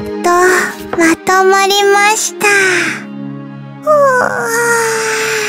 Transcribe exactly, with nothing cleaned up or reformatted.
とまとまりました。うわー。